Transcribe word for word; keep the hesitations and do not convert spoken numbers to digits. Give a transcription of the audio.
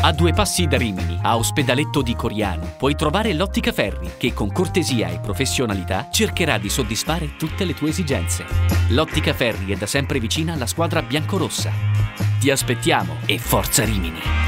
A due passi da Rimini, a Ospedaletto di Coriano, puoi trovare l'Ottica Ferri, che con cortesia e professionalità cercherà di soddisfare tutte le tue esigenze. L'Ottica Ferri è da sempre vicina alla squadra biancorossa. Ti aspettiamo e forza Rimini!